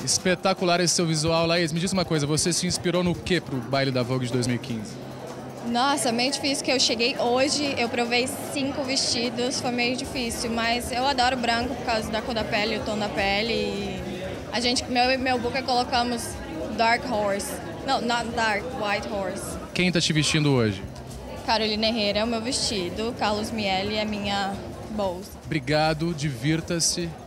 Espetacular esse seu visual, Laís. Me diz uma coisa, você se inspirou no quê pro baile da Vogue de 2015? Nossa, meio difícil, que eu cheguei hoje, eu provei 5 vestidos, foi meio difícil, mas eu adoro branco por causa da cor da pele, o tom da pele. E meu e meu booker colocamos Dark Horse. Não, not Dark, White Horse. Quem tá te vestindo hoje? Carolina Herrera é o meu vestido, Carlos Miele é a minha bolsa. Obrigado, divirta-se.